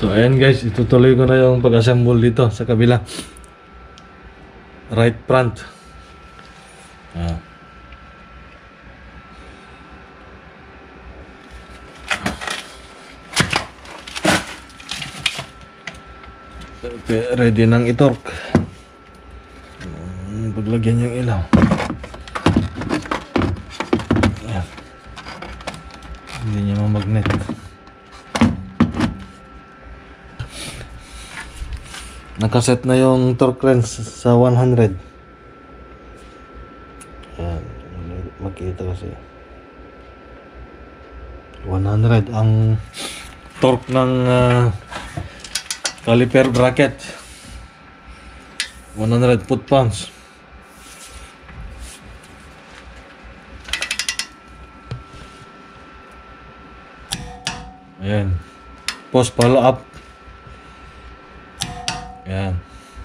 So ayan guys, itutuloy ko na yung pag-assemble dito sa kabila. Right front. Ready nang i-torque. Paglagyan yung ilaw. Ayan. Hindi niya mamagnet. Nakaset na yung torque wrench sa 100. Ayan. Makita kasi 100 ang torque ng caliper bracket. 100 foot-pounds. Ayan. Post follow up. Ayan.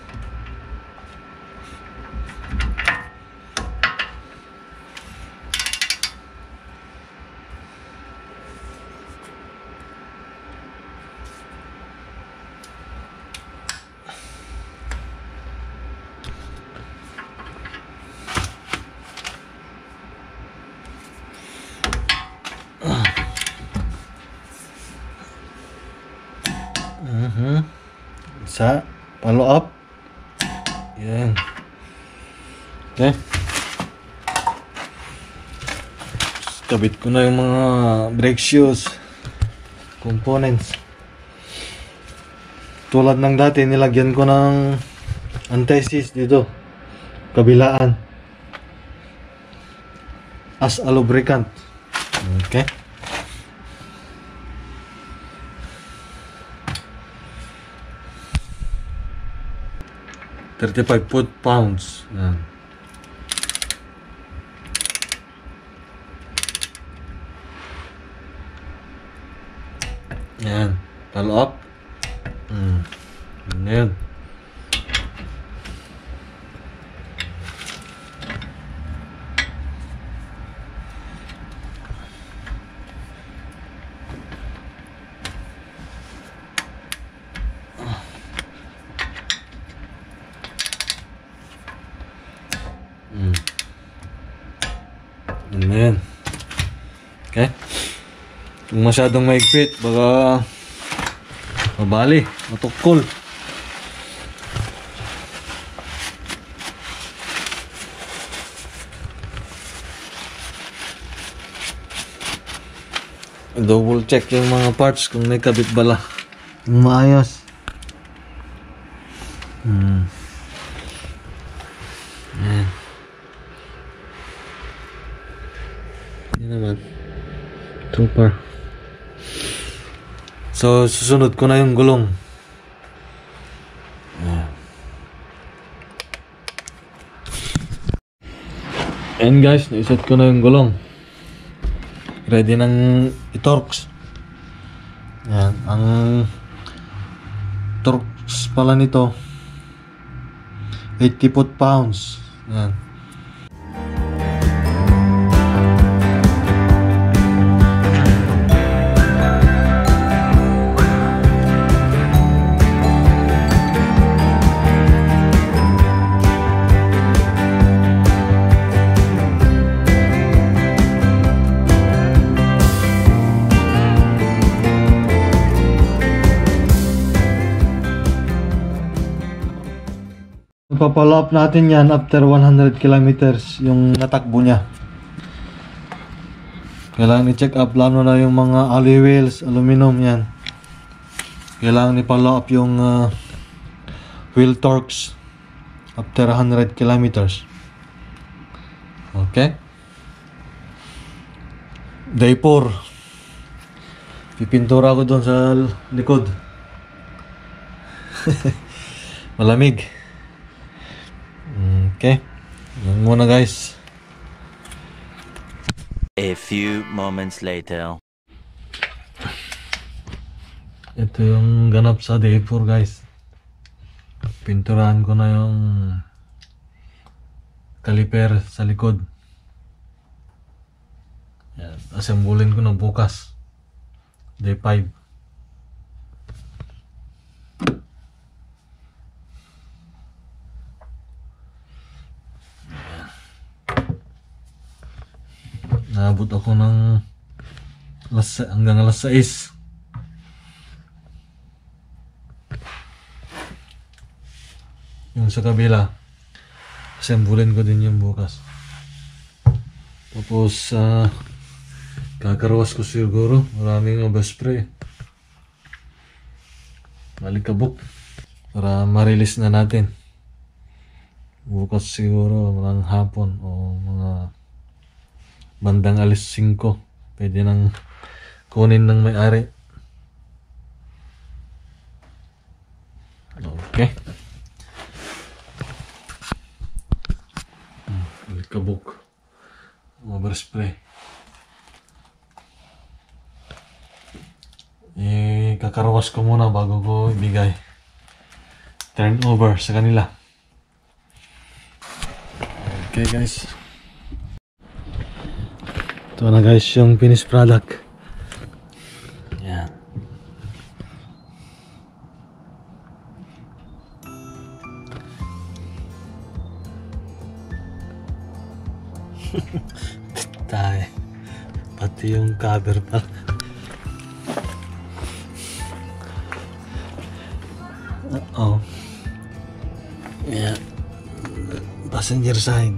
Isa, follow up. Yan. Okay. Kabit ko na yung mga brake shoes components. Tulad ng dati, nilagyan ko ng anti-seize dito, kabilaan, as a lubricant. Okay. 35 foot-pounds. Yan. Yan. Follow up. Yan. Ayan. Okay. Kung masyadong maigpit, baka mabali, matukol. Double check yung mga parts kung may kabit bala. Maayos. Ayan. Yan naman. Super. So, susunod ko na yung gulong. And guys, naiset ko na yung gulong. Ready nang i-torques. Yan. Ang torques pala nito 80 foot-pounds. Yan. Papalo up natin yan after 100 kilometers yung natakbo niya. Kailangan i-check up lalo na yung mga alloy wheels, aluminum yan. Kailangan i-follow up yung wheel torques after 100 kilometers. Okay. Day 4. Pipintura ko doon sa likod. Malamig. Okay. Yan muna guys. A few moments later. Ito yung ganap sa day 4 guys. Pinturahan ko na yung caliper sa likod. Yan. Assemblin ko na bukas. Day 5. Naabot ako ng hanggang alas 6. Yung sa kabila, assemblin ko din yung bukas. Tapos kakarwas ko siguro, maraming overspray, malikabok, para ma-release na natin bukas siguro mga hapon o mga bandang alas 5. Pwede nang kunin ng may-ari. Okay, malikabok, overspray. Kakarwas ko muna bago ko ibigay, turn over sa kanila. Okay guys, ito na guys yung finished product. Yan. Tayo, pati yung cover pa. Oh, yeah, passenger side.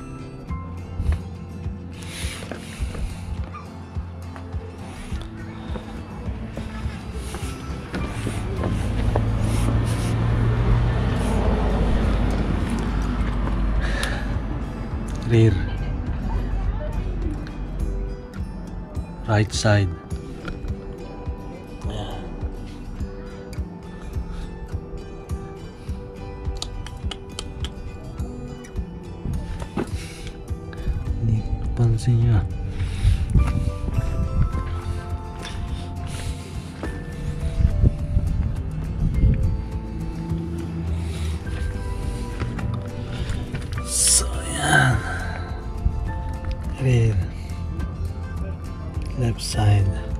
Rear, right side. Pansin niya. So yan, rear, left side.